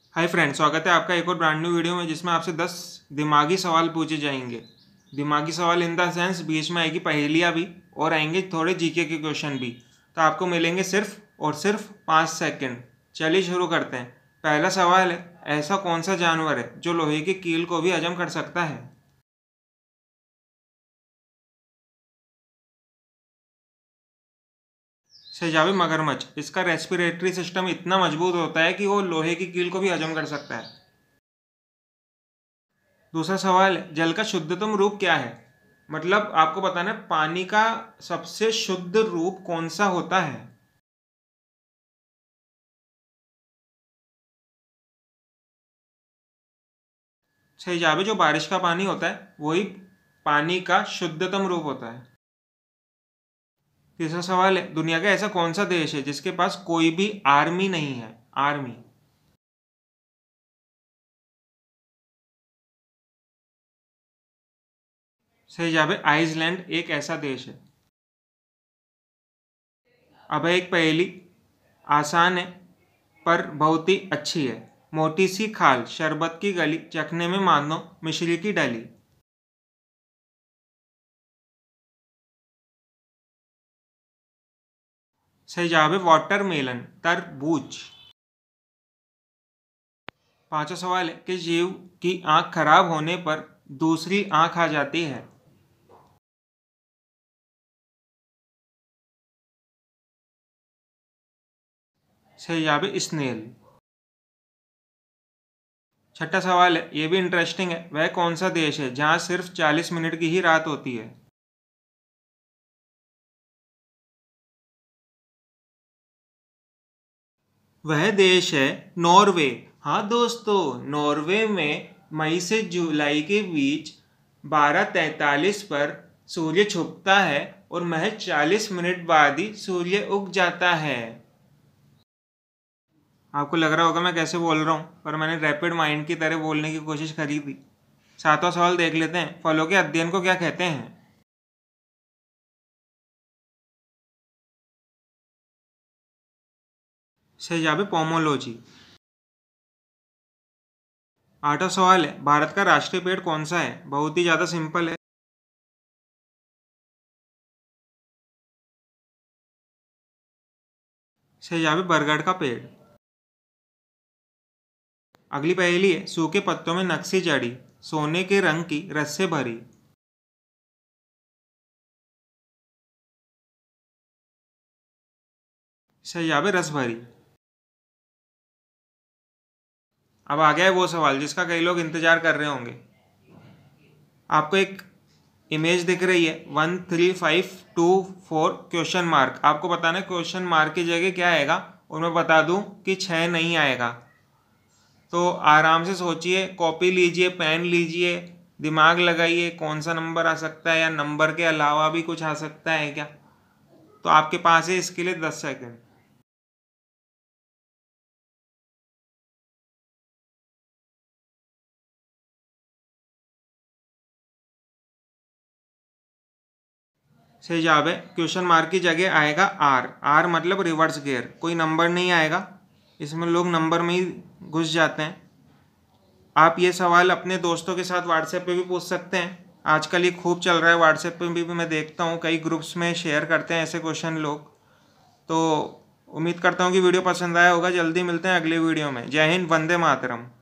Hi friend, स्वागत है आपका एक और ब्रांड न्यू वीडियो में जिसमें आपसे 10 दिमागी सवाल पूछे जाएंगे। दिमागी सवाल इन द सेंस बीच में आएगी पहेलियाँ भी और आएंगे थोड़े जीके के क्वेश्चन भी। तो आपको मिलेंगे सिर्फ और सिर्फ 5 सेकंड। चलिए शुरू करते हैं। पहला सवाल है, ऐसा कौन सा जानवर है जो लोहे की कील को भी हजम कर सकता है? सजावी मगरमच्छ। इसका रेस्पिरेटरी सिस्टम इतना मजबूत होता है कि वो लोहे की कील को भी हजम कर सकता है। दूसरा सवाल है, जल का शुद्धतम रूप क्या है? मतलब आपको बताना है पानी का सबसे शुद्ध रूप कौन सा होता है। सही जवाब है, जो बारिश का पानी होता है वही पानी का शुद्धतम रूप होता है। तीसरा सवाल है, दुनिया का ऐसा कौन सा देश है जिसके पास कोई भी आर्मी नहीं है? आर्मी। सही जवाब है, आइसलैंड एक ऐसा देश है। अब है एक पहेली, आसान है पर बहुत ही अच्छी है। मोटी सी खाल, शरबत की गली, चखने में मानो मिश्री की डली। सही जवाब है, वाटरमेलन, तरबूज। पांचवा सवाल है, किस जीव की आंख खराब होने पर दूसरी आंख आ जाती है? सही जवाब है, स्नेल। छठा सवाल है, ये भी इंटरेस्टिंग है, वह कौन सा देश है जहां सिर्फ 40 मिनट की ही रात होती है? वह देश है नॉर्वे। हाँ दोस्तों, नॉर्वे में मई से जुलाई के बीच 12:43 पर सूर्य छुपता है और महज 40 मिनट बाद ही सूर्य उग जाता है। आपको लग रहा होगा मैं कैसे बोल रहा हूँ, पर मैंने रैपिड माइंड की तरह बोलने की कोशिश करी थी। सातवां सवाल देख लेते हैं, फलों के अध्ययन को क्या कहते हैं? सही जवाब है, पोमोलॉजी। आठवां सवाल है, भारत का राष्ट्रीय पेड़ कौन सा है? बहुत ही ज़्यादा सिंपल है। सही जवाब है, बरगद का पेड़। अगली पहेली है, सूखे पत्तों में नक्शी जड़ी, सोने के रंग की रस से भरी। सही जवाब है, रस भरी। अब आ गया है वो सवाल जिसका कई लोग इंतजार कर रहे होंगे। आपको एक इमेज दिख रही है, 13524 क्वेश्चन मार्क। आपको बताना है क्वेश्चन मार्क की जगह क्या आएगा, और मैं बता दूं कि 6 नहीं आएगा। तो आराम से सोचिए, कॉपी लीजिए, पेन लीजिए, दिमाग लगाइए कौन सा नंबर आ सकता है, या नंबर के अलावा भी कुछ आ सकता है क्या। तो आपके पास है इसके लिए 10 सेकंड। सही जवाब है, क्वेश्चन मार्क की जगह आएगा आर। आर मतलब रिवर्स गियर, कोई नंबर नहीं आएगा। इसमें लोग नंबर में ही घुस जाते हैं। आप ये सवाल अपने दोस्तों के साथ व्हाट्सएप पे भी पूछ सकते हैं। आजकल ये खूब चल रहा है, व्हाट्सएप पे भी मैं देखता हूँ कई ग्रुप्स में शेयर करते हैं ऐसे क्वेश्चन लोग। तो उम्मीद करता हूँ कि वीडियो पसंद आया होगा। जल्दी मिलते हैं अगले वीडियो में। जय हिंद, वंदे मातरम।